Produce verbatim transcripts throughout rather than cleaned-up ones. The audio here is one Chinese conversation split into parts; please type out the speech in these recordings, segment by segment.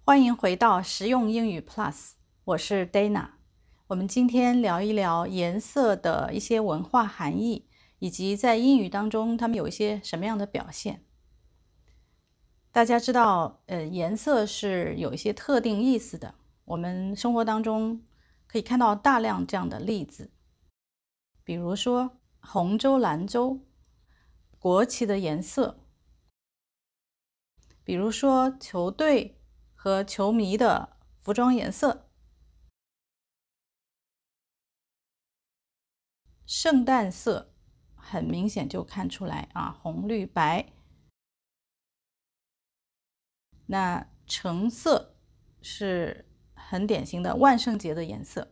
欢迎回到实用英语 Plus， 我是 Dana。我们今天聊一聊颜色的一些文化含义，以及在英语当中它们有一些什么样的表现。大家知道，呃，颜色是有一些特定意思的。我们生活当中可以看到大量这样的例子，比如说红州、蓝州，国旗的颜色；比如说球队和球迷的服装颜色。圣诞色很明显就看出来啊，红绿白。那橙色是很典型的万圣节的颜色。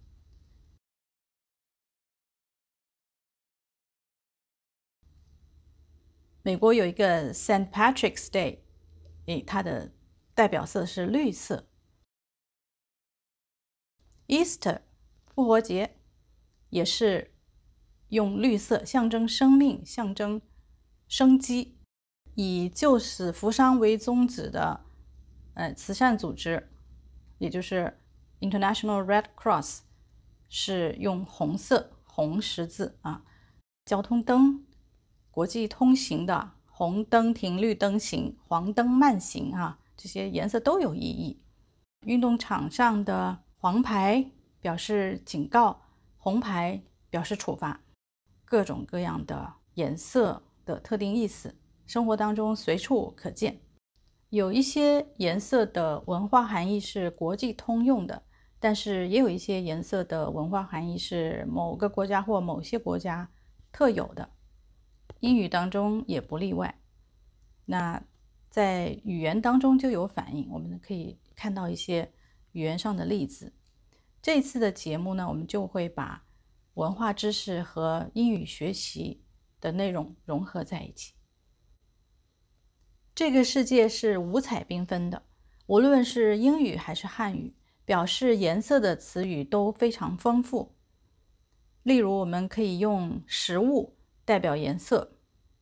美国有一个 Saint Patrick's Day， 诶，它的代表色是绿色。Easter 复活节也是用绿色象征生命，象征生机。以救死扶伤为宗旨的呃慈善组织，也就是 International Red Cross， 是用红色红十字啊。交通灯，国际通行的红灯停，绿灯行，黄灯慢行啊，这些颜色都有意义。运动场上的黄牌表示警告，红牌表示处罚，各种各样的颜色的特定意思，生活当中随处可见。有一些颜色的文化含义是国际通用的，但是也有一些颜色的文化含义是某个国家或某些国家特有的，英语当中也不例外。那在语言当中就有反应，我们可以看到一些语言上的例子。这次的节目呢，我们就会把文化知识和英语学习的内容融合在一起。这个世界是五彩缤纷的，无论是英语还是汉语，表示颜色的词语都非常丰富。例如，我们可以用食物代表颜色，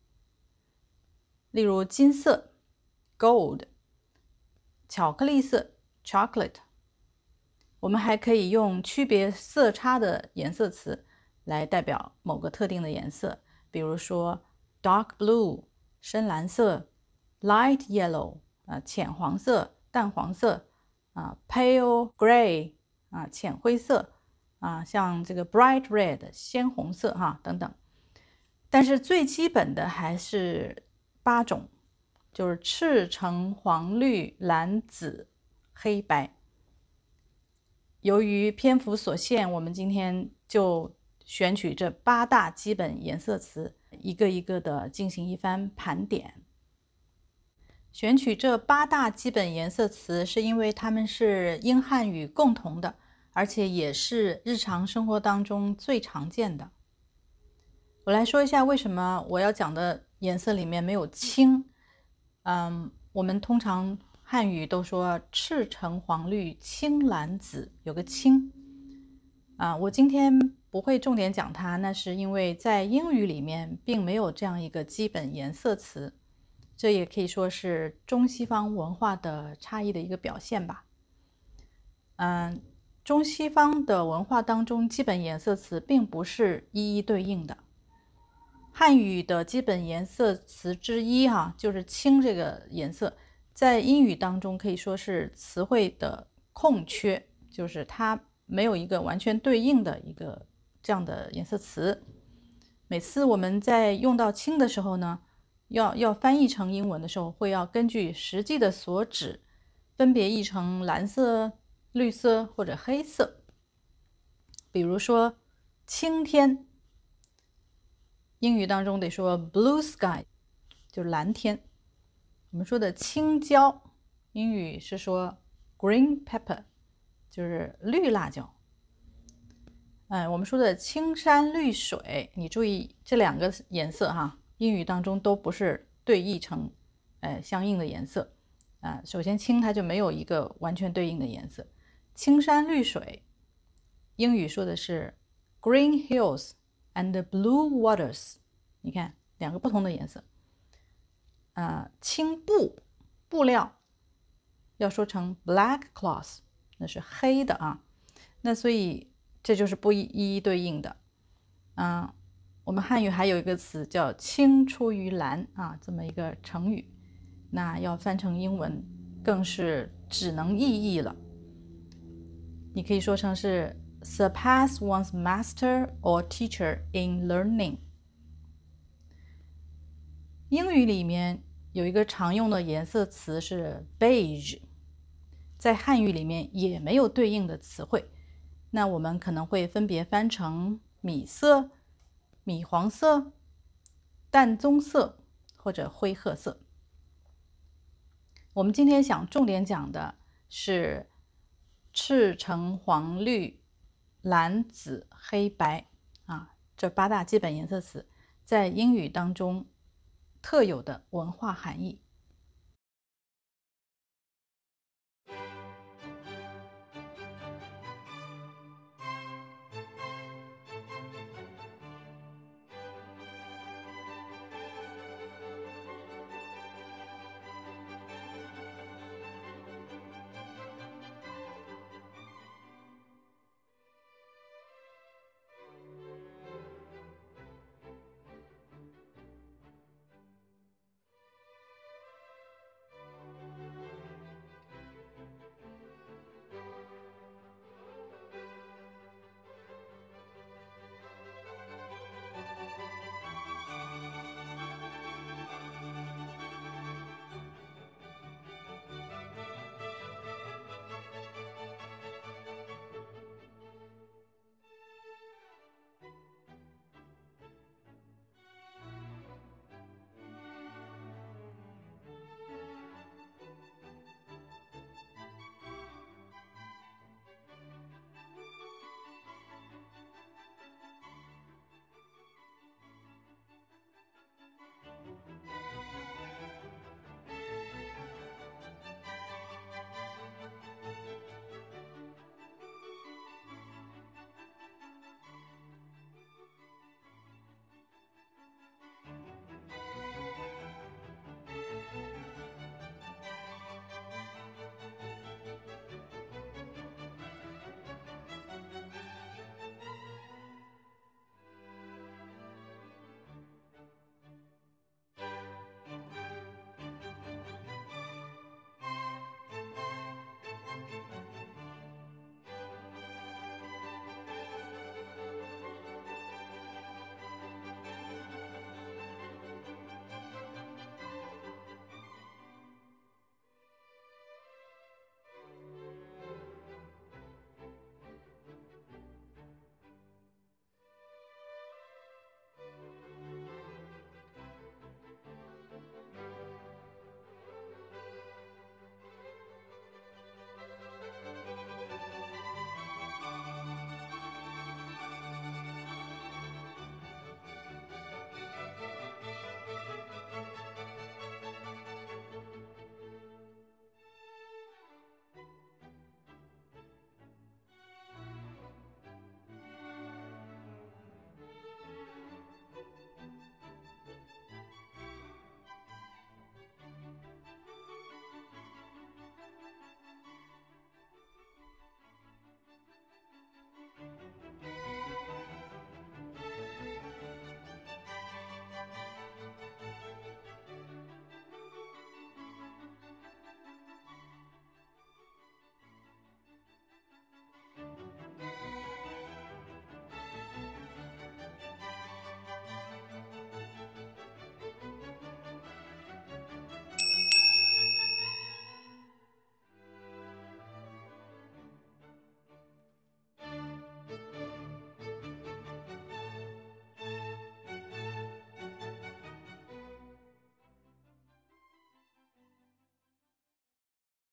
例如金色 gold， 巧克力色 chocolate。我们还可以用区别色差的颜色词来代表某个特定的颜色，比如说 dark blue 深蓝色， light yellow 啊浅黄色、淡黄色啊 pale gray 啊浅灰色啊，像这个 bright red 鲜红色哈等等。但是最基本的还是八种，就是赤橙黄绿蓝紫黑白。由于篇幅所限，我们今天就选取这八大基本颜色词，一个一个的进行一番盘点。选取这八大基本颜色词，是因为它们是英汉语共同的，而且也是日常生活当中最常见的。我来说一下为什么我要讲的颜色里面没有青。嗯，我们通常汉语都说赤橙黄绿青蓝紫，有个青啊，我今天不会重点讲它，那是因为在英语里面并没有这样一个基本颜色词，这也可以说是中西方文化的差异的一个表现吧。嗯，中西方的文化当中，基本颜色词并不是一一对应的。汉语的基本颜色词之一哈，就是青这个颜色，在英语当中可以说是词汇的空缺，就是它没有一个完全对应的一个这样的颜色词。每次我们在用到青的时候呢，要要翻译成英文的时候，会要根据实际的所指，分别译成蓝色、绿色或者黑色。比如说青天，英语当中得说 blue sky， 就是蓝天。我们说的青椒，英语是说 green pepper， 就是绿辣椒。嗯，我们说的青山绿水，你注意这两个颜色哈，英语当中都不是对译成呃相应的颜色啊。首先青它就没有一个完全对应的颜色。青山绿水，英语说的是 green hills and blue waters， 你看两个不同的颜色。呃，青布布料， 要说成 black cloth， 那是黑的啊。那所以这就是不一一对应的。嗯，我们汉语还有一个词叫青出于蓝啊，这么一个成语，那要翻成英文更是只能意译了。你可以说成是 surpass one's master or teacher in learning。英语里面有一个常用的颜色词是 beige， 在汉语里面也没有对应的词汇，那我们可能会分别翻成米色、米黄色、淡棕色或者灰褐色。我们今天想重点讲的是赤橙黄绿蓝紫黑白啊，这八大基本颜色词在英语当中特有的文化含义。